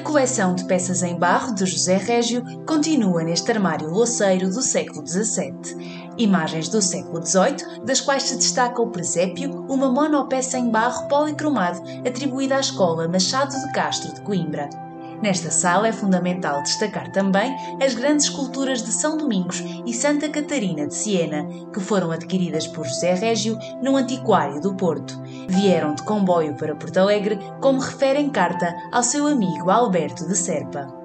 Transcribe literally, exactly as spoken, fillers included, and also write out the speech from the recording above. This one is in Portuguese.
coleção de peças em barro de José Régio continua neste armário louceiro do século dezassete. Imagens do século dezoito, das quais se destaca o presépio, uma monopeça em barro policromado atribuída à Escola Machado de Castro de Coimbra. Nesta sala é fundamental destacar também as grandes esculturas de São Domingos e Santa Catarina de Siena, que foram adquiridas por José Régio no Antiquário do Porto. Vieram de comboio para Porto Alegre, como refere em carta ao seu amigo Alberto de Serpa.